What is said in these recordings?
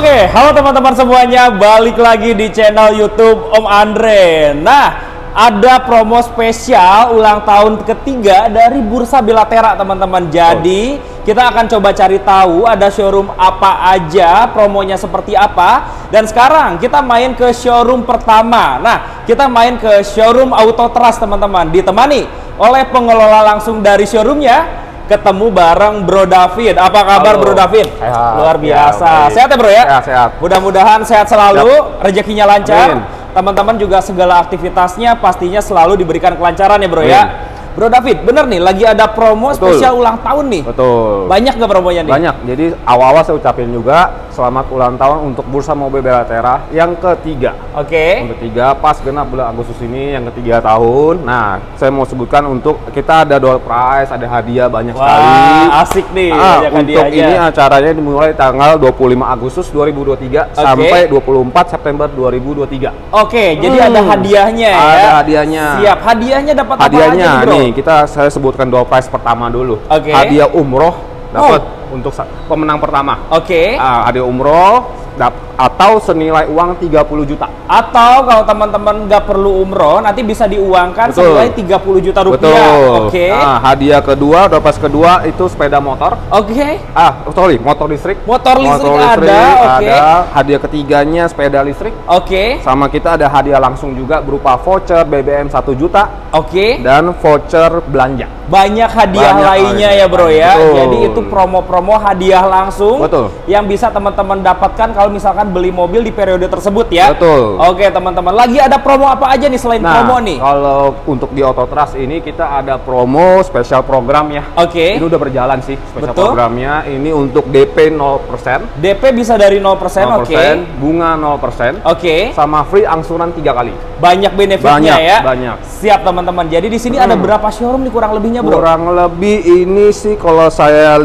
Oke, halo teman-teman semuanya, balik lagi di channel YouTube Om Andre. Nah, ada promo spesial ulang tahun ketiga dari Bursa Belatera, teman-teman. Jadi, kita akan coba cari tahu ada showroom apa aja, promonya seperti apa. Dan sekarang kita main ke showroom pertama. Nah, kita main ke showroom Auto Trust, teman-teman. Ditemani oleh pengelola langsung dari showroomnya. Ketemu bareng Bro David. Apa kabar? Halo, Bro David? Sehat. Luar biasa. Ya, sehat ya Bro ya? Sehat. Mudah-mudahan sehat selalu, rezekinya lancar. Teman-teman juga segala aktivitasnya pastinya selalu diberikan kelancaran ya Bro. Amin. Ya. Bro David, bener nih lagi ada promo spesial ulang tahun nih. Betul. Banyak nggak promonya nih? Banyak. Jadi awal-awal saya ucapin juga selamat ulang tahun untuk Bursa Mobil Belatera yang ketiga. Oke. Yang ketiga pas genap bulan Agustus ini yang ketiga tahun. Nah, saya mau sebutkan untuk kita ada door prize, ada hadiah banyak sekali. Asik nih. Untuk ini acaranya dimulai tanggal 25 Agustus 2023 sampai 24 September 2023. Oke, jadi ada hadiahnya ya. Ada hadiahnya. Siap. Hadiahnya dapat apa aja nih, Bro? Nih, saya sebutkan door prize pertama dulu. Oke. Hadiah umroh dapat untuk pemenang pertama. Oke. Hadiah umroh atau senilai uang 30 juta. Atau kalau teman-teman nggak perlu umroh, nanti bisa diuangkan senilai 30 juta rupiah. Betul. Oke. Hadiah kedua, door prize kedua itu sepeda motor. Oke. Motor listrik. Motor listrik ada. Oke. Hadiah ketiganya sepeda listrik. Oke. Sama kita ada hadiah langsung juga berupa voucher BBM 1 juta. Oke. Dan voucher belanja. Banyak hadiah lainnya ya Bro ya. Betul. Jadi itu promo-promo hadiah langsung. Betul. Yang bisa teman-teman dapatkan kalau misalkan beli mobil di periode tersebut ya. Betul. Oke teman-teman, lagi ada promo apa aja nih selain promo nih? Kalau untuk di Auto Trust ini kita ada promo spesial program ya. Oke. Ini udah berjalan sih spesial programnya. Ini untuk DP 0%. DP bisa dari 0%, oke. Bunga 0%. Oke. Sama free angsuran 3 kali. Banyak benefitnya ya. Banyak. Siap teman-teman. Jadi di sini ada berapa showroom nih kurang lebihnya Bro? Kurang lebih ini sih kalau saya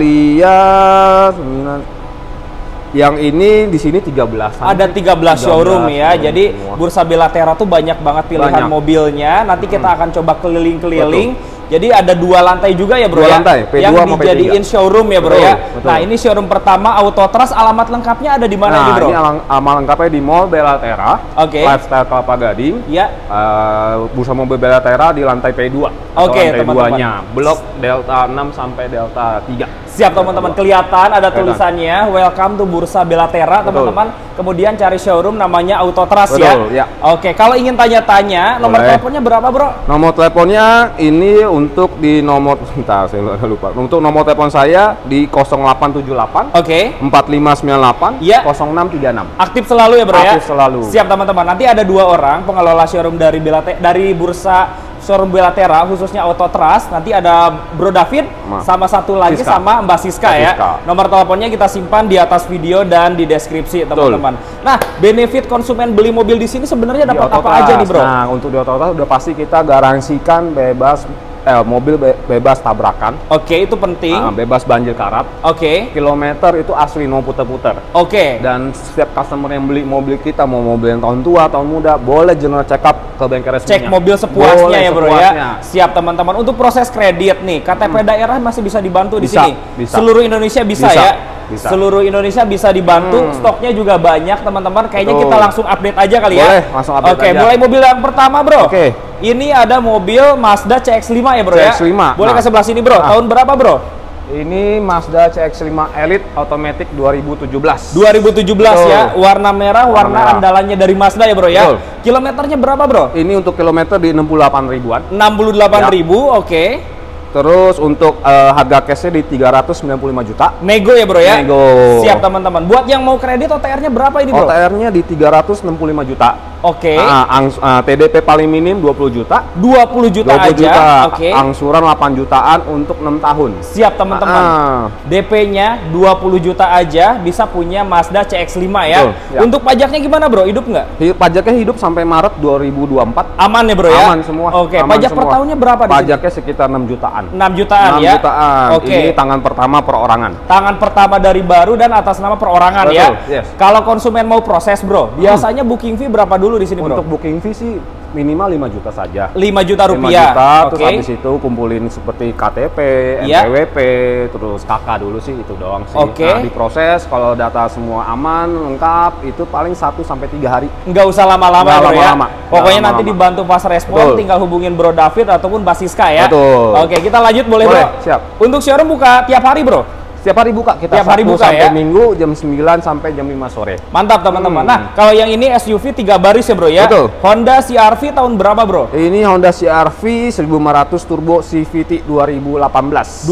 lihat yang ini di sini 13. Ada 13 showroom ya. Jadi Bursa Belatera tuh banyak banget pilihan mobilnya. Nanti kita akan coba keliling-keliling. Jadi ada 2 lantai juga ya Bro, lantai, P2 yang sama dijadiin P3. showroom ya Bro ya. Betul. Nah ini showroom pertama Auto Trust, alamat lengkapnya ada di mana nih Bro? Ini alamat lengkapnya di Mall Belatera, Lifestyle Kelapa Gading. Ya. Bursa Mobil Belatera di lantai P2. Oke, lantai teman-teman. 2-nya, blok Delta 6 sampai Delta 3. Siap teman-teman, kelihatan ada tulisannya Welcome to Bursa Belatera teman-teman. Kemudian cari showroom namanya Auto Trust ya. Oke, kalau ingin tanya-tanya nomor teleponnya berapa Bro? Nomor teleponnya ini untuk di nomor saya lupa. Untuk nomor telepon saya di 0878 4598 0636. Aktif selalu ya Bro ya? Aktif selalu. Siap teman-teman. Nanti ada 2 orang pengelola showroom dari Bursa showroom Belatera khususnya Auto Trust. Nanti ada Bro David sama satu lagi sama Mbak Siska ya. Nomor teleponnya kita simpan di atas video dan di deskripsi teman-teman. Nah, benefit konsumen beli mobil di sini sebenarnya dapat apa aja nih Bro? Nah, untuk di Auto Trust udah pasti kita garansikan bebas mobil bebas tabrakan. Oke, itu penting. Bebas banjir karat. Oke. Kilometer itu asli, no puter-puter. Oke. Dan setiap customer yang beli mobil kita, mau mobil yang tahun tua, tahun muda, boleh general check up ke bengkel resminya. Cek mobil sepuasnya ya Bro ya. Siap teman-teman. Untuk proses kredit nih, KTP daerah masih bisa dibantu di sini. Bisa. Seluruh Indonesia bisa ya. Bisa. Seluruh Indonesia bisa dibantu. Stoknya juga banyak teman-teman. Kayaknya kita langsung update aja kali ya. Boleh, langsung update aja. Oke, mulai mobil yang pertama Bro. Oke. Ini ada mobil Mazda CX-5 ya Bro ya. CX-5. Boleh ke sebelah sini Bro. Tahun berapa Bro? Ini Mazda CX-5 Elite Automatic 2017. 2017 ya. Warna merah, warna andalannya dari Mazda ya Bro ya. Kilometernya berapa Bro? Ini untuk kilometer di 68 ribuan. 68.000, oke. Terus untuk harga cashnya di 395 juta. Nego ya Bro ya? Nego. Siap teman-teman. Buat yang mau kredit OTR-nya berapa ini Bro? OTR-nya di 365 juta. Oke. TDP paling minim 20 juta. 20 juta aja. Oke. Angsuran 8 jutaan untuk 6 tahun. Siap teman-teman. DP-nya 20 juta aja bisa punya Mazda CX-5 ya. Betul, ya. Untuk pajaknya gimana Bro? Hidup nggak? Pajaknya hidup sampai Maret 2024. Aman ya Bro ya? Aman semua. Oke. Pajak per tahunnya berapa di sini? Pajaknya sekitar 6 jutaan. 6 jutaan ya? 6 jutaan. Oke. Ini tangan pertama perorangan. Tangan pertama dari baru dan atas nama perorangan. Betul, ya. yes. Kalau konsumen mau proses Bro, biasanya booking fee berapa dulu di sini Bro? Untuk booking fee sih minimal 5 juta saja. 5 juta 5 rupiah. juta, terus habis itu kumpulin seperti KTP, NPWP, terus KK dulu sih, itu doang sih. Nah, diproses, kalau data semua aman, lengkap, itu paling 1 sampai 3 hari. Nggak usah lama-lama bro ya. Pokoknya nanti dibantu pas respon, tinggal hubungin Bro David ataupun Basiska ya. Betul. Oke, kita lanjut boleh bro? Siap. Untuk showroom buka tiap hari bro? Setiap hari buka, kita tiap hari buka sampai ya? Minggu jam 9 sampai jam 5 sore. Mantap teman-teman. Nah, kalau yang ini SUV 3 baris ya bro ya? Betul. Honda CR-V tahun berapa bro? Ini Honda CR-V 1500 turbo CVT 2018.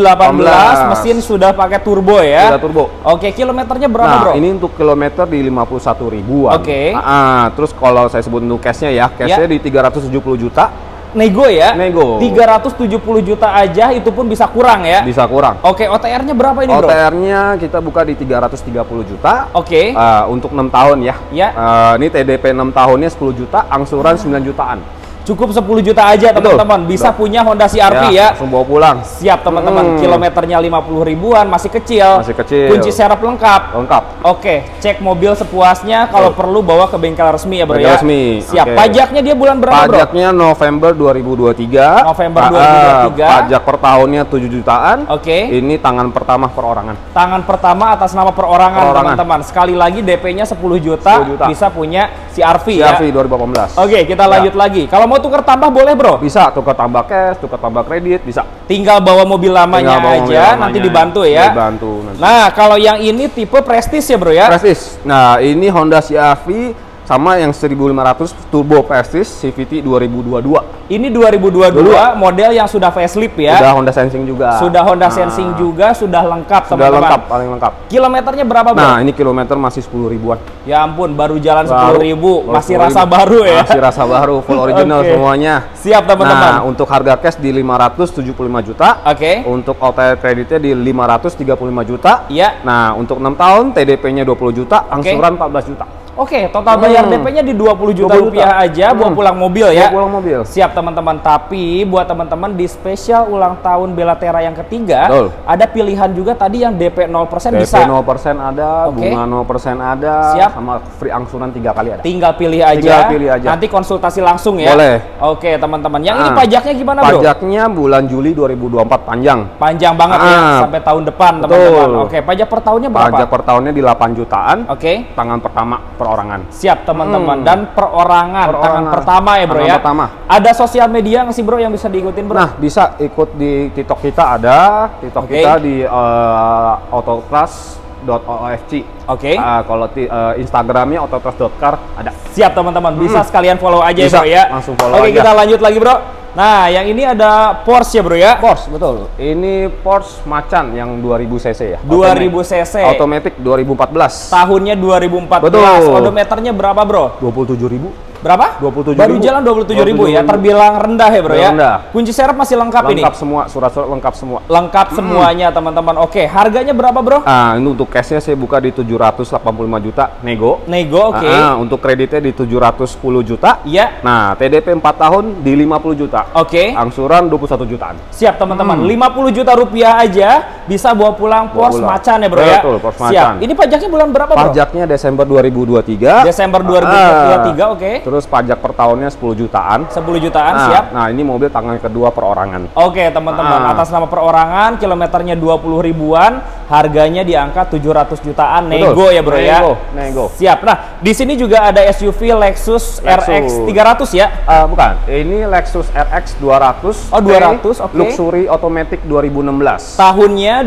2018, mesin sudah pakai turbo ya? Sudah turbo. Oke, kilometernya berapa bro? Ini untuk kilometer di 51 ribuan. Oke. Terus kalau saya sebut untuk cashnya ya, cashnya di 370 juta. Nego ya? Nego. 370 juta aja, itu pun bisa kurang ya? Bisa kurang. Oke, OTR-nya berapa ini bro? OTR-nya kita buka di 330 juta. Oke. Untuk 6 tahun ya. Ya. Ini TDP 6 tahunnya 10 juta, angsuran 9 jutaan. Cukup 10 juta aja teman-teman, bisa punya Honda CR-V ya. Langsung bawa pulang. Siap teman-teman, kilometernya 50 ribuan, masih kecil. Masih kecil. Kunci serep lengkap. Lengkap. Oke, cek mobil sepuasnya, kalau perlu bawa ke bengkel resmi ya bro ya. Resmi. Siap. Pajaknya dia bulan berapa bro? Pajaknya November 2023. November 2023. Pajak per tahunnya 7 jutaan. Oke. Ini tangan pertama perorangan. Tangan pertama atas nama perorangan teman-teman. Sekali lagi DP-nya 10 juta, bisa punya CR-V ya. CR-V 2018. Oke, kita lanjut lagi. Kalau mau tukar tambah boleh bro? Bisa, tukar tambah cash, tukar tambah kredit, bisa. Tinggal bawa mobil lamanya aja, nanti dibantu ya. Dibantu nanti. Nah, kalau yang ini tipe Prestige ya bro ya? Prestige. Nah, ini Honda CR-V sama yang 1500 turbo Prestige CVT 2022. Ini 2022 model yang sudah facelift ya. Sudah Honda Sensing juga. Sudah Honda Sensing juga, sudah lengkap teman-teman. Sudah lengkap, paling lengkap. Kilometernya berapa bro? Nah, ini kilometer masih 10 ribuan. Ya ampun, baru jalan 10.000, masih rasa baru ya. Masih rasa baru, full original semuanya. Siap teman-teman. Nah, untuk harga cash di 575 juta. Oke. Untuk OTR kreditnya di 535 juta. Iya. Nah, untuk 6 tahun TDP-nya 20 juta, angsuran 14 juta. Oke, total bayar DP-nya di 20 juta rupiah aja, bawa pulang mobil ya. Bawa pulang mobil. Siap teman-teman, tapi buat teman-teman di spesial ulang tahun Belatera yang ketiga, ada pilihan juga tadi yang DP 0% bisa. DP 0% ada, bunga 0% ada, sama free angsuran 3 kali ada. Tinggal pilih aja. Nanti konsultasi langsung ya. Boleh. Oke teman-teman, yang ini pajaknya gimana bro? Pajaknya bulan Juli 2024 panjang. Panjang banget ya, sampai tahun depan teman-teman. Oke, pajak per tahunnya berapa? Pajak per tahunnya di 8 jutaan. Oke. Tangan pertama perorangan. Siap teman-teman, dan perorangan tangan pertama ya bro ya. Ada sosial media nggak sih bro yang bisa diikutin bro? Nah, bisa ikut di TikTok kita, ada TikTok kita di autotrust.ofc. Oke. Kalau Instagramnya autotrust.car ada. Siap teman-teman, bisa sekalian follow aja bisa, bro ya. Langsung follow Oke, aja. kita lanjut lagi bro. Nah, yang ini ada Porsche ya bro ya? Porsche, betul. Ini Porsche Macan yang 2000 cc ya. 2000 cc. Automatic 2014. Tahunnya 2014. Betul. Odometernya berapa bro? 27.000. Berapa? 27.000. Baru jalan 27.000 ya, terbilang rendah ya bro ya? Rendah. Kunci serep masih lengkap ini? Lengkap semua, surat-surat lengkap semua. Lengkap semuanya teman-teman. Oke, harganya berapa bro? Ini untuk cashnya saya buka di 785 juta, nego. Nego, oke. Untuk kreditnya di 710 juta. Iya. Nah, TDP 4 tahun di 50 juta. Oke. Angsuran 21 jutaan. Siap teman-teman, 50 juta rupiah aja bisa bawa pulang Porsche Macan ya bro ya? Betul, Porsche Macan. Siap. Ini pajaknya bulan berapa bro? Pajaknya Desember 2023. Desember 2023, oke. Terus pajak per tahunnya 10 jutaan. 10 jutaan, siap. Nah, ini mobil tangan kedua perorangan. Oke teman-teman, atas nama perorangan, kilometernya 20 ribuan, harganya di angka 700 jutaan, nego ya bro ya? Nego. Siap. Nah, di sini juga ada SUV Lexus RX 300 ya? Bukan, ini Lexus RX 200. Oh 200, oke. Luxury Automatic 2016. Tahunnya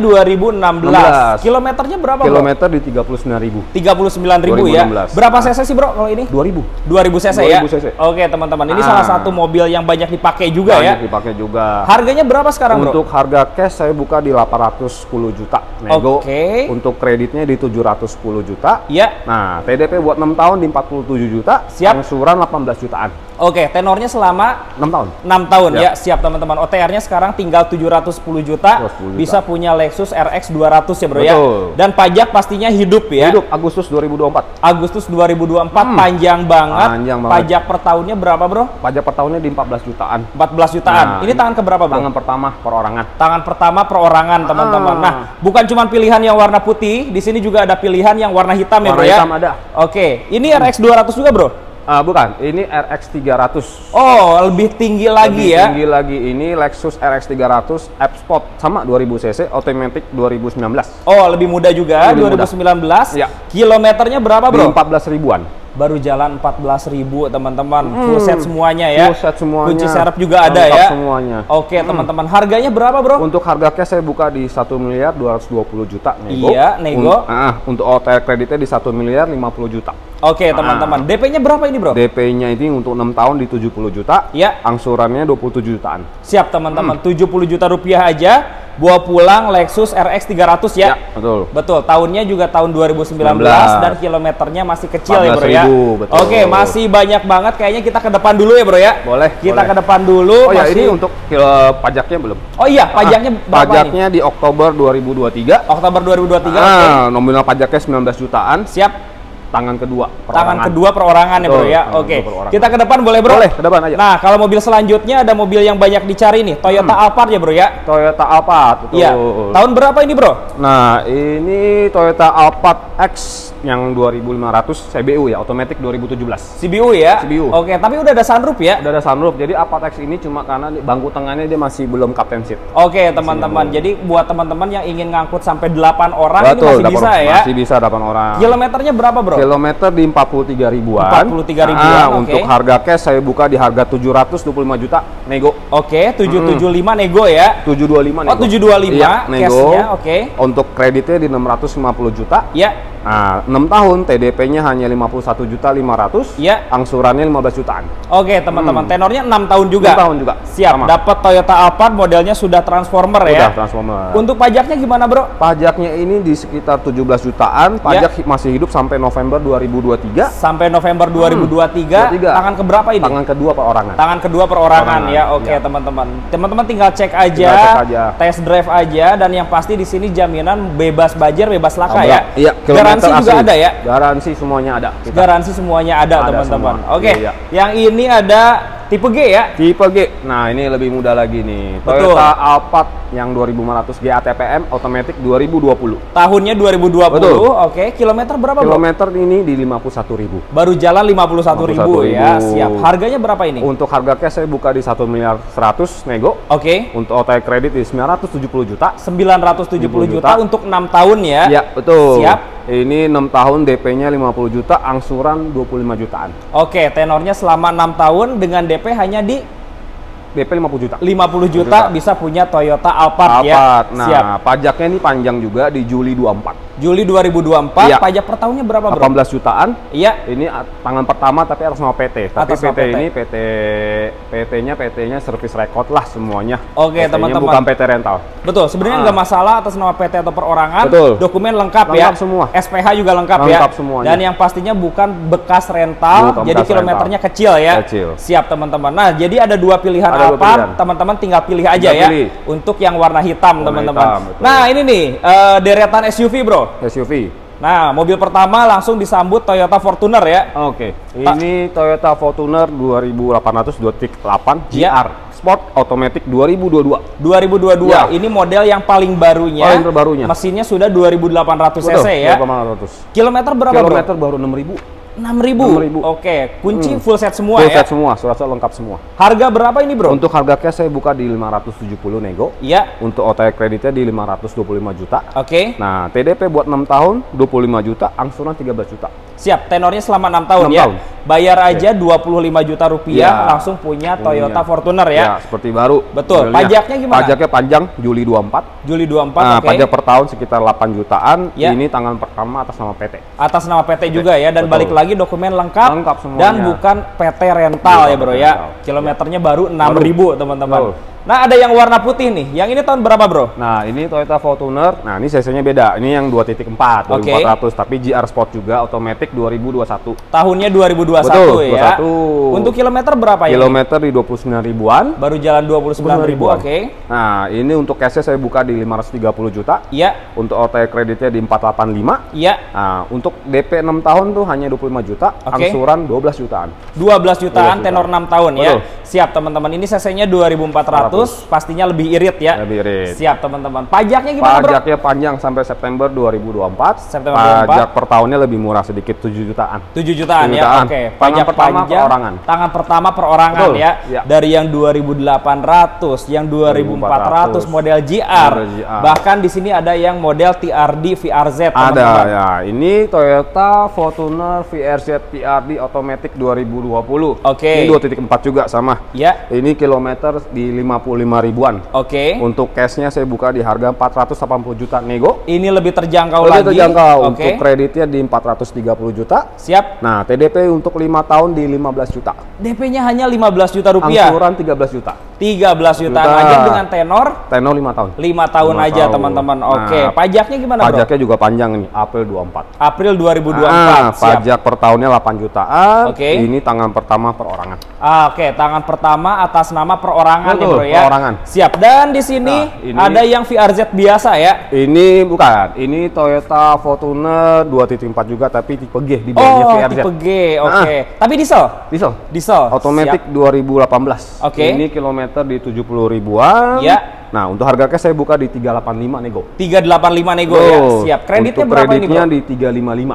2016. Kilometernya berapa bro? Kilometer di 39.000. 39.000 ya? Berapa cc sih bro kalau ini? 2000 cc ya? Oke teman-teman, ini salah satu mobil yang banyak dipakai juga ya? Banyak dipakai juga. Harganya berapa sekarang bro? Untuk harga cash saya buka di 810 juta nego. Untuk kreditnya di 710 juta. Iya. Nah, TDP buat 6 tahun di 47 juta. Siap. Angsuran 18 jutaan. Oke, tenornya selama 6 tahun. 6 tahun ya. Siap teman-teman. OTR-nya sekarang tinggal 710 juta. Bisa punya Lexus RX 200 ya bro ya. Dan pajak pastinya hidup ya. Hidup Agustus 2024. Agustus 2024 panjang banget. Pajak per tahunnya berapa bro? Pajak per tahunnya di 14 jutaan. 14 jutaan. Nah, ini tangan keberapa bro? Tangan pertama perorangan. Tangan pertama perorangan teman-teman. Nah, bukan cuma pilihan yang warna putih, di sini juga ada pilihan yang warna hitam ya bro ya. Warna hitam ada. Oke, ini RX 200 juga bro? Bukan, ini RX 300. Oh, lebih tinggi lagi ya? Tinggi lagi, ini Lexus RX 300 F Sport, sama 2000 cc, automatic 2019. Oh, lebih muda juga, lebih 2019. Ya. Kilometernya berapa bro? 14 ribuan. Baru jalan 14.000 teman-teman. Full set semuanya ya? Full set semuanya. Kunci serep juga ada ya? Semuanya. Oke teman-teman, harganya berapa bro? Untuk harga cash saya buka di 1.220 juta nego. Iya, nego. Untuk OTR kreditnya di 1.050 juta. Oke teman-teman, DP-nya berapa ini bro? DP-nya ini untuk 6 tahun di 70 juta. Ya. Angsurannya 27 jutaan. Siap teman-teman, 70 juta rupiah aja bawa pulang Lexus RX 300 ya? Ya, betul. Betul, tahunnya juga tahun 2019 dan kilometernya masih kecil ya bro ya? Betul. Oke, masih banyak banget, kayaknya kita ke depan dulu ya bro ya? Boleh. Kita ke depan dulu. Oh ya, ini untuk pajaknya belum? Oh iya, pajaknya berapa pajaknya di Oktober 2023. Oktober 2023, nominal pajaknya 19 jutaan. Siap. Tangan kedua perorangan ya bro ya. Oke, kita ke depan boleh bro? Boleh, ke depan aja. Nah, kalau mobil selanjutnya ada mobil yang banyak dicari nih, Toyota Alphard ya bro ya? Toyota Alphard. Iya. Tahun berapa ini bro? Nah, ini Toyota Alphard X yang 2500 CBU ya, automatic 2017. CBU ya? CBU. Oke, tapi udah ada sunroof ya? Udah ada sunroof. Jadi Alphard X ini cuma karena bangku tengahnya dia masih belum captain seat. Oke, teman-teman. Jadi buat teman-teman yang ingin ngangkut sampai 8 orang ini masih bisa ya? Masih bisa 8 orang. Kilometernya berapa bro? Kilometer di 43 ribuan. 43 ribuan. Untuk harga cash saya buka di harga 725 juta nego. Oke, 775 nego ya. 725 nego. Oh, 725 iya, nego. Cashnya, oke. Untuk kreditnya di 650 juta. Ya. Nah, 6 tahun TDP-nya hanya 51.500.000. Ya. Angsurannya 15 jutaan. Oke, teman-teman. Tenornya 6 tahun juga. 6 tahun juga. Siap. Dapat Toyota Alphard modelnya sudah transformer ya. Sudah transformer. Untuk pajaknya gimana, Bro? Pajaknya ini di sekitar 17 jutaan. Pajak masih hidup sampai November 2023. Sampai November 2023. Tangan keberapa ini? Tangan kedua perorangan. Tangan kedua perorangan ya. Oke, teman-teman. Teman-teman tinggal cek aja, test drive aja, dan yang pasti di sini jaminan bebas banjir, bebas laka ya. Iya. Garansi juga ada ya? Garansi semuanya ada. Garansi semuanya ada teman-teman. Oke, iya. Yang ini ada tipe G ya? Tipe G. Nah, ini lebih mudah lagi nih. Betul. Toyota Alphard yang 2500 GATPM automatic 2020. Tahunnya 2020. Betul. Oke, kilometer berapa, Bro? Kilometer ini di 51.000. Baru jalan 51.000 ya. Siap. Harganya berapa ini? Untuk harga cash saya buka di 1.100.000 nego. Oke. Untuk OTR kredit di 970 juta. 970 juta untuk 6 tahun ya. Iya, betul. Siap. Ini 6 tahun DP-nya 50 juta, angsuran 25 jutaan. Oke, tenornya selama 6 tahun dengan DP hanya di DP 50 juta. 50 juta bisa punya Toyota Alphard ya. Nah, siap. pajaknya ini panjang juga di Juli 24. Juli 2024, iya. Pajak per tahunnya berapa, Bro? 18 jutaan. Iya. Ini tangan pertama tapi atas nama PT. Tapi atas PT ini PT-nya service record lah semuanya. Oke, teman-teman. Bukan PT rental. Betul, sebenarnya nggak masalah atas nama PT atau perorangan. Betul. Dokumen lengkap ya. Lengkap semua. SPH juga lengkap ya. Lengkap semuanya. Dan yang pastinya bukan bekas rental, bukan jadi bekas kilometernya kecil ya. Kecil. Siap, teman-teman. Nah, jadi ada dua pilihan Alphard, teman-teman tinggal pilih aja ya. Untuk yang warna hitam, teman-teman. Nah, ini nih deretan SUV, Bro. SUV. Nah, mobil pertama langsung disambut Toyota Fortuner ya. Oke. Ini Toyota Fortuner 2800 2.8 GR Sport Automatic 2022. 2022. Ya. Ini model yang paling barunya. Paling terbarunya. Mesinnya sudah 2800 cc ya. 2800. Kilometer berapa, Kilometer Bro? baru 6000. 6.000. Oke, kunci full set semua full ya. Full set semua, surat-surat lengkap semua. Harga berapa ini, Bro? Untuk harga cash saya buka di 570 nego. Iya. Untuk OTR kreditnya di 525 juta. Oke. Nah, TDP buat 6 tahun 25 juta, angsuran 13 juta. Siap, tenornya selama 6 tahun 6 ya. Tahun. Bayar aja 25 juta rupiah langsung punya Toyota Fortuner ya. Ya, seperti baru. Betul. Pajaknya gimana? Pajaknya panjang Juli 24. Juli 24, nah, pajak per tahun sekitar 8 jutaan. Ya. Ini tangan pertama atas nama PT. Atas nama PT juga ya, dan balik lagi dokumen lengkap semuanya. Dan bukan PT rental ya, Bro ya. Kilometernya baru 6.000, teman-teman. Nah, ada yang warna putih nih. Yang ini tahun berapa, Bro? Nah, ini Toyota Fortuner. Nah, ini cc-nya beda. Ini yang 2.4, 2400, tapi GR Sport juga, automatic 2021. Tahunnya 2021. Betul, ya. 21. Untuk kilometer berapa ya? Kilometer di 29 ribuan. Baru jalan 29.000, oke. Nah, ini untuk cash saya buka di 530 juta. Iya. Untuk OTR kreditnya di 485. Iya. Nah, untuk DP 6 tahun tuh hanya 25 juta, angsuran 12 jutaan. 12 jutaan tenor 6 tahun ya. Siap, teman-teman. Ini cc-nya 2400. pastinya lebih irit ya. Lebih irit. Siap teman-teman. Pajaknya gimana, Bro? Pajaknya panjang sampai September 2024. September 2024. Pajak per tahunnya lebih murah sedikit, 7 jutaan. 7 jutaan ya. Oke. Pajak pertama perorangan. Tangan pertama perorangan ya. Dari yang 2.800, yang 2.400 model GR. Bahkan di sini ada yang model TRD VRZ, teman-teman. Ada ya. Ini Toyota Fortuner VRZ TRD Automatic 2020. Oke. Ini 2.4 juga sama. Ya. Ini kilometer di 55 ribuan. Oke. Untuk cashnya saya buka di harga 480 juta nego. Ini lebih terjangkau lebih lagi. Terjangkau. Untuk kreditnya di 430 juta. Siap. Nah, TDP untuk 5 tahun di 15 juta. DP-nya hanya 15 juta rupiah. Angsuran 13 juta. 13 jutaan aja dengan tenor 5 tahun. 5 tahun aja, teman-teman. Oke. Pajaknya gimana, Bro? Pajaknya juga panjang nih, April 24. April 2024. Pajak per tahunnya 8 jutaan. Oke. Ini tangan pertama perorangan. Oke, tangan pertama atas nama perorangan. Betul, nih, Bro ya. perorangan. Siap. Dan di sini ada yang VRZ biasa ya. Ini bukan. Ini Toyota Fortuner 2.4 juga tapi tipe G di bawahnya VRZ. Tipe G. Oke. Tapi diesel. Diesel. Automatic 2018. Oke. Ini kilometer di 70 ribuan. Ya. Nah, untuk harga cash saya buka di 385 nego. 385 nego ya. Siap. Kreditnya untuk berapa ini, Bro? kreditnya di 355.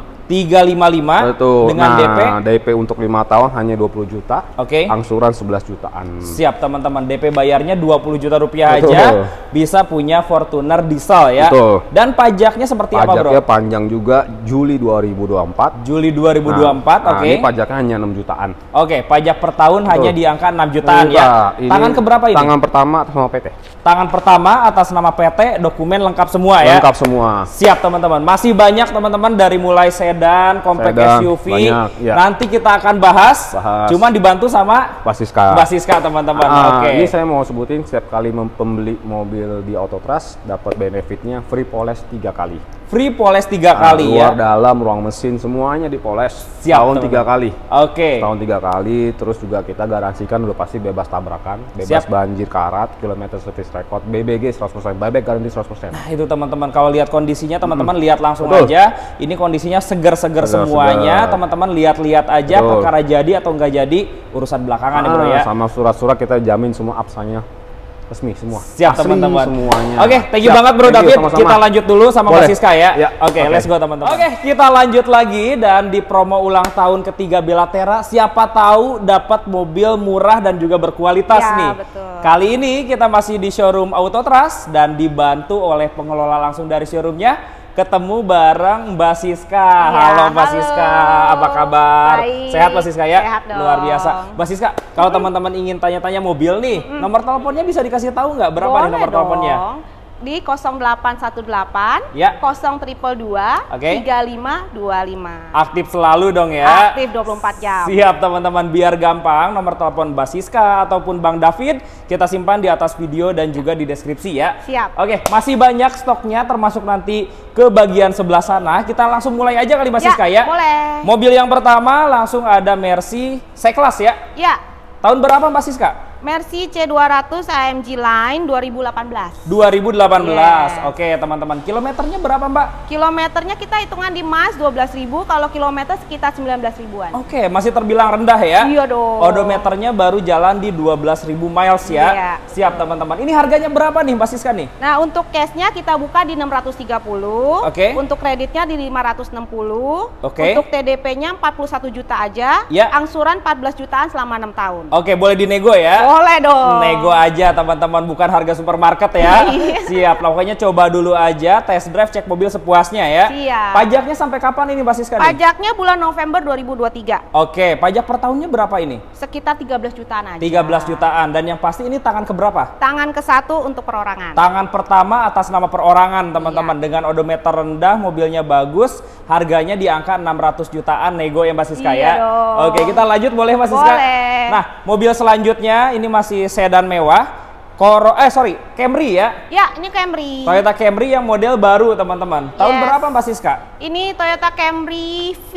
355. Betul. Dengan DP. DP untuk 5 tahun hanya 20 juta. Oke. Angsuran 11 jutaan. Siap, teman-teman. DP bayarnya 20 juta rupiah aja bisa punya Fortuner diesel ya. Betul. Dan pajaknya seperti apa, Bro? Pajaknya panjang juga, Juli 2024. Juli 2024. Oke. Ini pajaknya hanya 6 jutaan. Oke, pajak per tahun hanya di angka 6 jutaan ya. Tangan keberapa ini? Tangan pertama atas nama PT. Tangan pertama atas nama PT, dokumen lengkap semua ya. Lengkap semua. Siap, teman-teman. Masih banyak, teman-teman, dari mulai sedan, compact SUV. Banyak, ya. Nanti kita akan bahas. Cuman dibantu sama Basiska, teman-teman. Oke. Ini saya mau sebutin, setiap kali pembeli mobil di Autotrust dapat benefitnya free poles 3 kali. Free poles 3 kali ya. Luar, dalam, ruang mesin semuanya dipoles. Siap, tahun 3 kali. Oke. Tahun 3 kali. Terus juga kita garansikan udah pasti bebas tabrakan, bebas banjir karat, kilometer service record, BBG 100%, buyback garansi 100%. Nah, itu teman-teman, kalau lihat kondisinya teman-teman lihat langsung aja. Ini kondisinya seger-seger semuanya. Teman-teman lihat-lihat aja. Perkara jadi atau enggak jadi urusan belakangan ya, Bro ya. Sama surat-surat kita jamin semua absanya resmi semua. Siap, teman-teman. Semuanya. Oke, thank you banget, Bro David. Kita lanjut dulu sama Basiska ya. Oke, let's go, teman-teman. Oke, kita lanjut lagi dan di promo ulang tahun ketiga Belatera, siapa tahu dapat mobil murah dan juga berkualitas nih. Betul. Kali ini kita masih di showroom Autotrust dan dibantu oleh pengelola langsung dari showroomnya. Ketemu bareng Mbak Siska. Halo Mbak Siska, apa kabar? Baik. Sehat Mbak Siska ya? Sehat dong. Luar biasa. Mbak Siska, kalau teman-teman ingin tanya-tanya mobil nih, nomor teleponnya bisa dikasih tahu nggak berapa nih nomor teleponnya? Di 0818 ya. 0222 3525. Aktif selalu dong ya. Aktif 24 jam. Siap, teman-teman, biar gampang nomor telepon Mbak Siska ataupun Bang David kita simpan di atas video dan juga di deskripsi ya. Siap. Oke, masih banyak stoknya termasuk nanti ke bagian sebelah sana. Kita langsung mulai aja kali Mbak Siska ya. Boleh. Mobil yang pertama langsung ada Mercy C-Class ya. Ya. Tahun berapa Mbak Siska? Mercy C200 AMG Line 2018. 2018. Oke, teman-teman. Kilometernya berapa, Mbak? Kilometernya kita hitungan di Mas 12.000, kalau kilometer sekitar 19 ribuan. Oke, masih terbilang rendah ya. Iya dong. Odometernya baru jalan di 12.000 miles ya. Iya. Siap, teman-teman. Ini harganya berapa nih, Mbak Siska nih? Nah, untuk cashnya kita buka di 630. Oke. Untuk kreditnya di 560. Oke. Untuk TDP-nya 41 juta aja. Ya. Angsuran 14 jutaan selama 6 tahun. Oke, boleh dinego ya? Boleh dong. Nego aja, teman-teman, bukan harga supermarket ya. Siap, pokoknya coba dulu aja, test drive, cek mobil sepuasnya ya. Siap. Pajaknya sampai kapan ini, Mbak Siska nih? Pajaknya bulan November 2023. Oke, pajak per tahunnya berapa ini? Sekitar 13 jutaan aja. 13 jutaan, dan yang pasti ini tangan keberapa? Tangan ke-1 untuk perorangan. Tangan pertama atas nama perorangan, teman-teman. Dengan odometer rendah, mobilnya bagus, harganya di angka 600 jutaan nego ya Mbak Siska ya. Dong. Oke, kita lanjut boleh Mbak Siska? Boleh. Nah, mobil selanjutnya ini masih sedan mewah. Camry ya? Ya, ini Camry. Toyota Camry yang model baru, teman-teman. Tahun berapa Mbak Siska? Ini Toyota Camry V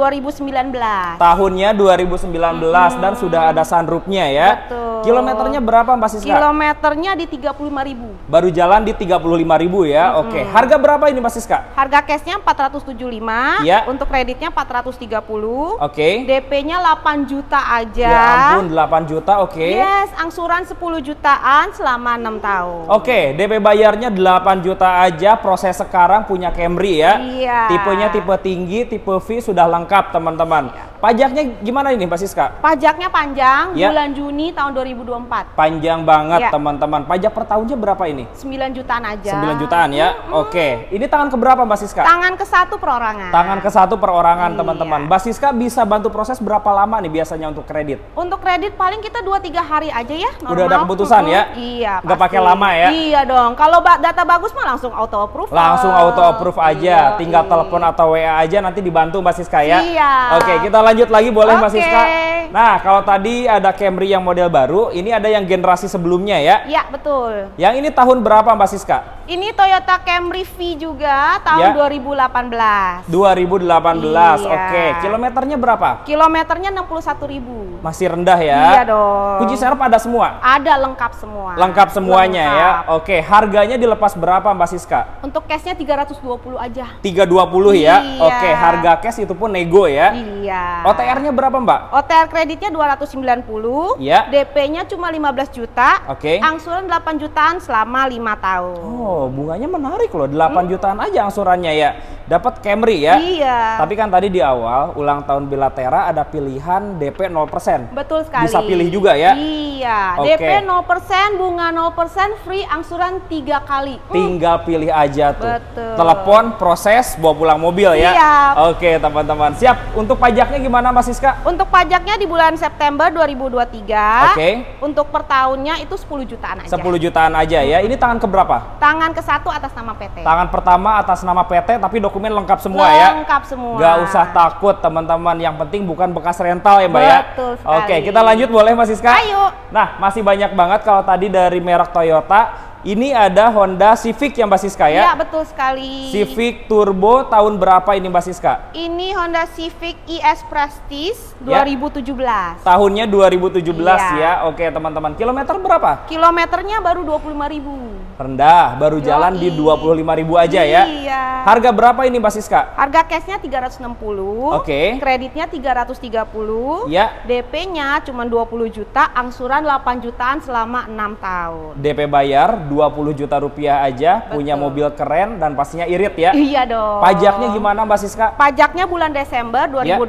2019. Tahunnya 2019 dan sudah ada sunroofnya ya. Betul. Kilometernya berapa Mbak Siska? Kilometernya di 35.000. Baru jalan di 35.000 ya. Oke. Harga berapa ini Mbak Siska? Harga cashnya 475. Ya. Untuk kreditnya 430. Oke. DP-nya 8 juta aja. Ya ampun, 8 juta. Oke. Yes, angsuran 10 jutaan selama 6 tahun. Oke, DP bayarnya 8 juta aja. Proses sekarang punya Camry ya. Iya. Tipenya tipe tinggi, tipe V sudah lengkap teman-teman. Pajaknya gimana ini Mbak Siska? Pajaknya panjang, Ya. bulan Juni tahun 2024. Panjang banget Ya. teman-teman. Pajak per tahunnya berapa ini? 9 jutaan aja. 9 jutaan ya. Oke. Ini tangan keberapa Mbak Siska? Tangan ke-1 perorangan. Tangan ke-1 perorangan Iya. teman-teman. Mbak Siska bisa bantu proses berapa lama nih biasanya untuk kredit? Untuk kredit paling kita 2-3 hari aja ya, normal. Udah ada keputusan ya? Iya, Nggak pasti. pakai lama ya? Iya dong. Kalau data bagus mah langsung auto approve. Langsung auto approve aja. Iya, Tinggal iya. telepon atau WA aja nanti dibantu Mbak Siska ya. Siap. Oke, kita lanjut lagi boleh Mbak Oke. Siska? Nah, kalau tadi ada Camry yang model baru, ini ada yang generasi sebelumnya ya. Iya, betul. Yang ini tahun berapa Mbak Siska? Ini Toyota Camry V juga tahun Ya. 2018. 2018. Iya. Oke, kilometernya berapa? Kilometernya 61.000. Masih rendah ya. Iya dong. Kunci serep ada semua? Ada lengkap semua. Lengkap semuanya Lengkap. ya. Oke, harganya dilepas berapa Mbak Siska? Untuk cashnya 320 aja. 320 ya. Iya. Oke, harga cash itu pun nego ya. Iya. OTR-nya berapa Mbak? OTR kreditnya 290. Iya. DP-nya cuma 15 juta. Oke. Angsuran 8 jutaan selama 5 tahun. Oh, bunganya menarik loh. 8 jutaan aja angsurannya ya. Dapat Camry ya. Iya. Tapi kan tadi di awal ulang tahun Bilatera ada pilihan DP 0%. Betul sekali. Bisa pilih juga ya. Iya. Oke. DP 0%, bunga 0%, free angsuran 3 kali. Tinggal pilih aja tuh. Betul. Telepon, proses, bawa pulang mobil ya. Siap. Oke teman-teman. Siap. Untuk pajaknya gimana Mbak Siska? Untuk pajaknya di bulan September 2023. Oke. Untuk per tahunnya itu 10 jutaan aja. 10 jutaan aja ya. Ini tangan keberapa? Tangan ke-1 atas nama PT. Tangan pertama atas nama PT tapi dokumen lengkap semua ya. Lengkap semua. Gak usah takut teman-teman. Yang penting bukan bekas rental ya Mbak ya. Betul sekali. Oke, kita lanjut boleh Mbak Siska? Ayo. Nah, masih banyak banget kalau tadi dari merek Toyota. Ini ada Honda Civic ya Mbak Siska ya? Iya, betul sekali. Civic Turbo tahun berapa ini Mbak Siska? Ini Honda Civic ES Prestige Ya. 2017. Tahunnya 2017 Iya. ya. Oke teman-teman. Kilometer berapa? Kilometernya baru 25.000. Rendah, baru jalan di 25.000 aja ya. Iya. Harga berapa ini Mbak Siska? Harga cashnya 360. Oke. Kreditnya 330. Ya. DP-nya cuma 20 juta, angsuran 8 jutaan selama 6 tahun. DP bayar 20 juta rupiah aja, Betul. punya mobil keren dan pastinya irit ya. Iya dong. Pajaknya gimana Mbak Siska? Pajaknya bulan Desember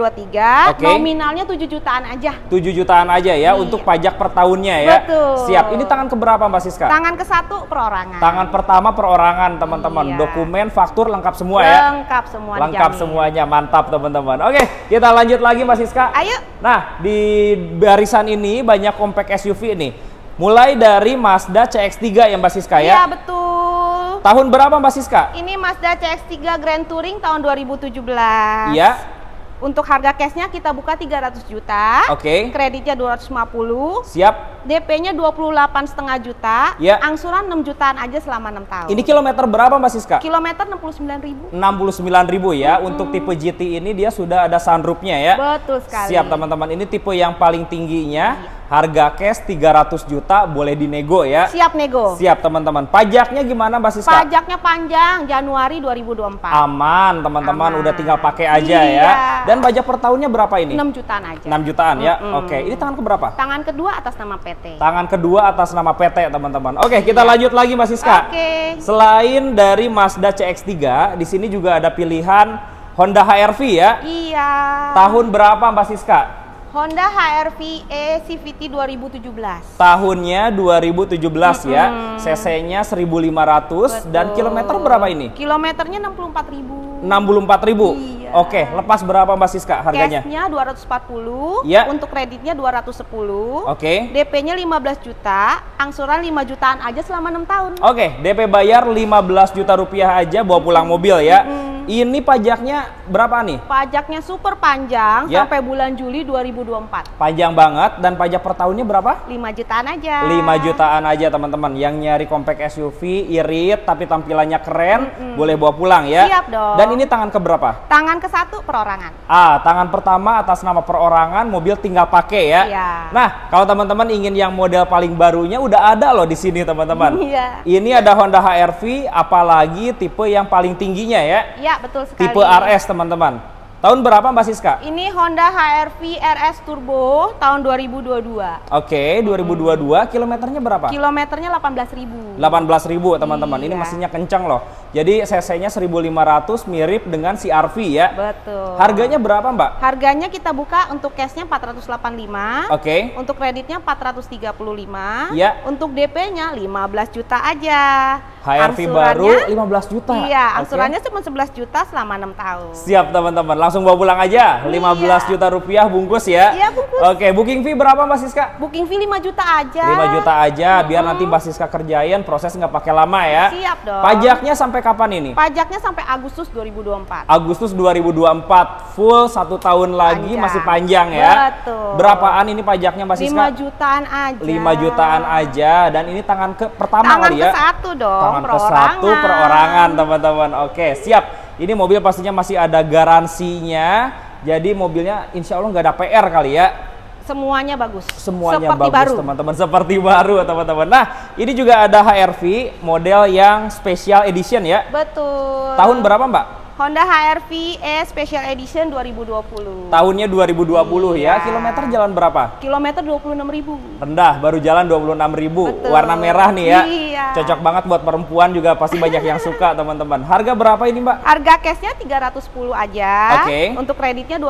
2023, Oke. nominalnya 7 jutaan aja. 7 jutaan aja ya Iya. untuk pajak per tahunnya ya. Betul. Siap. Ini tangan keberapa Mbak Siska? Tangan ke-1 perorangan. Tangan pertama perorangan teman-teman. Iya. Dokumen, faktur lengkap semua ya. Lengkap semua Lengkap dijamin. semuanya, mantap teman-teman. Oke, kita lanjut lagi Mbak Siska. Ayo. Nah, di barisan ini banyak compact SUV nih. Mulai dari Mazda CX-3 ya Mbak Siska Iya, ya. betul. Tahun berapa Mbak Siska? Ini Mazda CX-3 Grand Touring tahun 2017. Iya. Untuk harga cashnya kita buka 300 juta. Oke. Kreditnya 250. Siap. DP-nya 28,5 juta. Ya. Angsuran 6 jutaan aja selama 6 tahun. Ini kilometer berapa Mbak Siska? Kilometer 69.000. 69.000 ya. Untuk tipe GT ini dia sudah ada sunroofnya ya. Betul sekali. Siap teman-teman. Ini tipe yang paling tingginya. Harga cash 300 juta, boleh dinego ya. Siap nego. Siap teman-teman. Pajaknya gimana Mbak Siska? Pajaknya panjang, Januari 2024. Aman teman-teman, Aman. udah tinggal pakai aja Iya. ya. Dan pajak per tahunnya berapa ini? 6 jutaan aja. 6 jutaan ya. Mm-mm. Oke, ini tangan keberapa? Tangan kedua atas nama PT. Tangan kedua atas nama PT teman-teman. Oke, kita lanjut lagi Mbak Siska. Oke. Selain dari Mazda CX-3, di sini juga ada pilihan Honda HR-V ya. Iya. Tahun berapa Mbak Siska? Honda HR-V E CVT 2017. Tahunnya 2017 ya. CC-nya 1500 dan Betul. kilometer berapa ini? Kilometernya 64.000. 64.000. Iya. Oke, lepas berapa Mbak Siska harganya? Cashnya 240. Ya. Untuk kreditnya 210. Oke. DP-nya 15 juta, angsuran 5 jutaan aja selama 6 tahun. Oke, DP bayar 15 juta rupiah aja bawa pulang mobil ya. Ini pajaknya berapa nih? Pajaknya super panjang Ya. sampai bulan Juli 2024. Panjang banget, dan pajak per tahunnya berapa? 5 jutaan aja. 5 jutaan aja teman-teman. Yang nyari compact SUV irit tapi tampilannya keren, boleh bawa pulang ya. Siap dong. Dan ini tangan keberapa? Tangan ke-1 perorangan. Tangan pertama atas nama perorangan, mobil tinggal pakai ya. Iya. Nah, kalau teman-teman ingin yang model paling barunya udah ada loh di sini teman-teman. Iya. Ini ada Honda HR-V, apalagi tipe yang paling tingginya ya. Iya, betul sekali. Tipe RS teman-teman. Tahun berapa Mbak Siska? Ini Honda HR-V RS Turbo tahun 2022. Oke, 2022, kilometernya berapa? Kilometernya 18.000. 18.000 teman-teman. Ini Iya. mesinnya kencang loh. Jadi cc-nya 1500, mirip dengan CR-V ya. Betul. Harganya berapa Mbak? Harganya kita buka untuk cashnya 485. Oke. Untuk kreditnya 435. Ya. Untuk DP-nya 15 juta aja. HR-V baru 15 juta. Iya, Oke. angsurannya cuma 11 juta selama 6 tahun. Siap teman-teman, langsung bawa pulang aja. 15 juta rupiah bungkus ya. Iya, bungkus. Oke, booking fee berapa Mbak Siska? Booking fee 5 juta aja. 5 juta aja, biar nanti Mbak Siska kerjain, proses nggak pakai lama ya. Siap dong. Pajaknya sampai kapan ini? Pajaknya sampai Agustus 2024. Agustus 2024, full 1 tahun lagi, Panjang. masih panjang ya. Betul. Berapaan ini pajaknya Mbak Siska? 5 jutaan aja. 5 jutaan aja, dan ini tangan ke pertama Tangan kali ya. ke-1 dong, Tangan ke-1 perorangan teman-teman. Oke, siap. Ini mobil pastinya masih ada garansinya. Jadi mobilnya insya Allah nggak ada PR kali ya. Semuanya bagus. Semuanya seperti bagus baru. teman-teman, seperti baru teman-teman. Nah, ini juga ada HR-V model yang special edition ya. Betul. Tahun berapa Mbak? Honda HR-V E Special Edition 2020. Tahunnya 2020 ya. Iya. Kilometer jalan berapa? Kilometer 26.000. Rendah, baru jalan 26.000. Betul. Warna merah nih ya. Iya. Cocok banget buat perempuan juga, pasti banyak yang suka teman-teman. Harga berapa ini Mbak? Harga cashnya 310 aja. Oke. Untuk kreditnya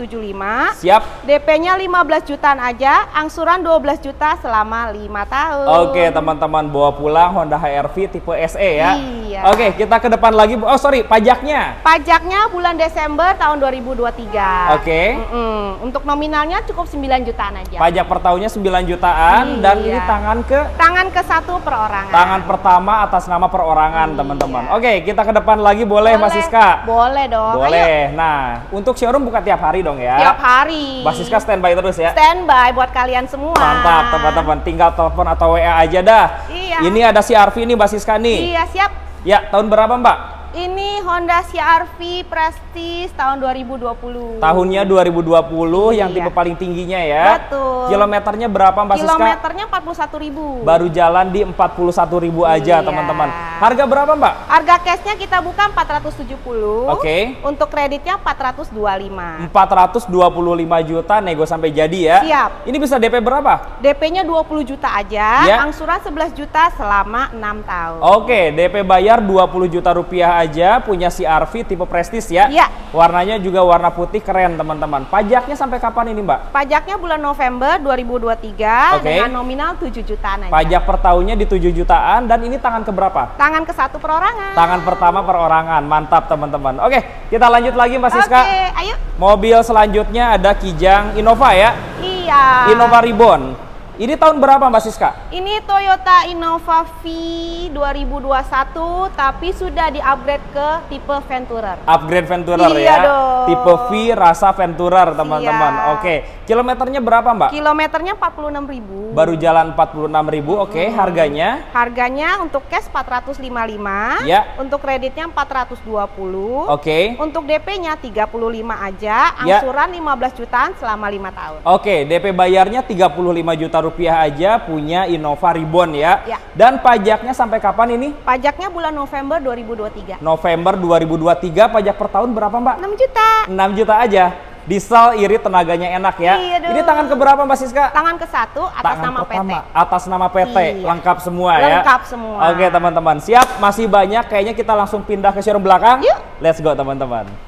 275. Siap. DP-nya 15 jutaan aja, angsuran 12 juta selama 5 tahun. Oke teman-teman, bawa pulang Honda HR-V tipe SE ya. Iya. Oke, kita ke depan lagi. Oh sorry, pajaknya. Pajaknya bulan Desember tahun 2023. Oke. Untuk nominalnya cukup 9 jutaan aja. Pajak per tahunnya 9 jutaan dan Iya. ini tangan ke-1 perorangan. tangan pertama atas nama perorangan teman-teman. Oke, kita ke depan lagi boleh Mbak Siska? Boleh dong. Boleh. Ayo. Nah, untuk showroom buka tiap hari dong ya. Tiap hari. Mbak Siska standby terus ya. Standby buat kalian semua. Mantap teman-teman, tinggal telepon atau WA aja dah. Iya. Ini ada CR-V nih Mbak Siska nih. Iya, siap. Ya, tahun berapa Mbak? Ini Honda CR-V Prestige tahun 2020. Tahunnya 2020 yang Iya. tipe paling tingginya ya. Betul. Kilometernya berapa Mbak Siska? Kilometernya 41.000. Baru jalan di 41.000 aja Iya. teman-teman. Harga berapa Mbak? Harga cashnya kita buka 470. Oke. Untuk kreditnya 425. 425 juta nego sampai jadi ya. Siap. Ini bisa DP berapa? DP-nya 20 juta aja, Ya. angsuran 11 juta selama 6 tahun. Oke, DP bayar 20 juta rupiah aja, punya CR-V tipe Prestige ya. Iya. Warnanya juga warna putih keren teman-teman. Pajaknya sampai kapan ini Mbak? Pajaknya bulan November 2023 Oke. dengan nominal 7 jutaan aja. Pajak per tahunnya di 7 jutaan dan ini tangan keberapa? Tangan ke-1 perorangan. Tangan pertama perorangan, mantap teman-teman. Oke, kita lanjut lagi Mbak Siska. Oke, ayo. Mobil selanjutnya ada Kijang Innova ya. Iya. Innova Reborn. Ini tahun berapa Mbak Siska? Ini Toyota Innova V 2021 tapi sudah di-upgrade ke tipe Venturer. Upgrade Venturer Iya ya. dong. Tipe V rasa Venturer teman-teman. Iya. Oke, kilometernya berapa Mbak? Kilometernya 46.000. Baru jalan 46.000. Oke, harganya? Harganya untuk cash 455. Ya. Untuk kreditnya 420. Oke. Untuk DP-nya 35 aja, Ya. angsuran 15 jutaan selama 5 tahun. Oke, DP bayarnya 35 juta rupiah aja, punya Innova Reborn ya. Ya. Dan pajaknya sampai kapan ini? Pajaknya bulan November 2023. November 2023, pajak per tahun berapa Mbak? 6 juta. 6 juta aja. Diesel irit, tenaganya enak ya. Iya dong. Ini tangan keberapa Mbak Siska? Tangan ke-1 atas Tangan nama pertama, PT. atas nama PT, Iya. lengkap semua ya. Lengkap semua. Oke teman-teman, siap. Masih banyak, kayaknya kita langsung pindah ke showroom belakang. Yuk. Let's go teman-teman.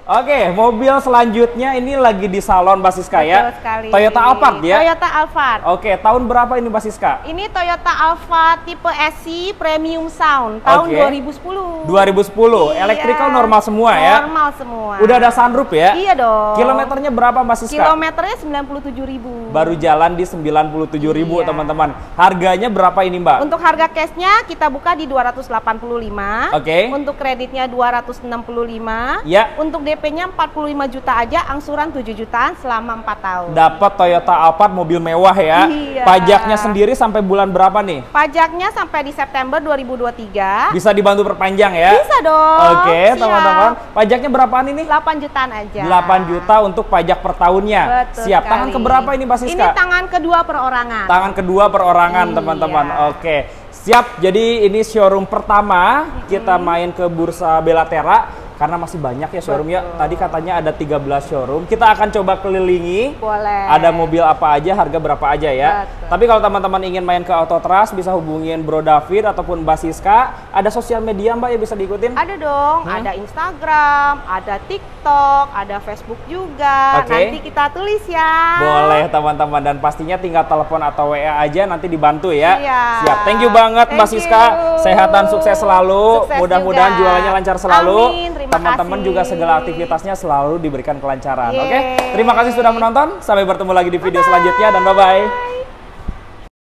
Oke, mobil selanjutnya ini lagi di salon Mbak Siska ya. Betul sekali. Toyota Alphard ya. Toyota Alphard. Oke, tahun berapa ini Mbak Siska? Ini Toyota Alphard tipe SC Premium Sound tahun 2010. 2010. Iya. Electrical normal semua ya. Normal semua. Udah ada sunroof ya? Iya dong. Kilometernya berapa Mbak Siska? Kilometernya 97.000. Baru jalan di 97.000 Iya. teman-teman. Harganya berapa ini Mbak? Untuk harga cashnya kita buka di 285. Oke. Untuk kreditnya 265. Ya. Untuk DP-nya 45 juta aja, angsuran 7 jutaan selama 4 tahun. Dapat Toyota Alphard mobil mewah ya. Iya. Pajaknya sendiri sampai bulan berapa nih? Pajaknya sampai di September 2023. Bisa dibantu perpanjang ya? Bisa dong. Oke, Siap. teman-teman. Pajaknya berapaan ini? 8 jutaan aja. 8 juta untuk pajak per tahunnya. Betul Siap. sekali. Tangan keberapa ini Mbak Siska? Ini tangan kedua perorangan. Tangan kedua perorangan, Iya. teman-teman. Oke. Siap. Jadi ini showroom pertama kita main ke Bursa Belatera. Karena masih banyak ya showroom ya. Tadi katanya ada 13 showroom. Kita akan coba kelilingi. Boleh. Ada mobil apa aja, harga berapa aja ya. Betul. Tapi kalau teman-teman ingin main ke Autotrust bisa hubungin Bro David ataupun Mbak Siska. Ada sosial media Mbak yang bisa diikutin? Ada dong, ada Instagram, ada TikTok, ada Facebook juga. Oke. Nanti kita tulis ya. Boleh teman-teman, dan pastinya tinggal telepon atau WA aja nanti dibantu ya. Iya. Siap. Thank you banget Mbak Thank Siska. you. Sehat sukses selalu. Sukses Mudah-mudahan juga. jualannya lancar selalu. Amin, terima Teman-teman kasih. juga segala aktivitasnya selalu diberikan kelancaran. Yeay. Oke. Terima kasih sudah menonton. Sampai bertemu lagi di video selanjutnya dan bye-bye.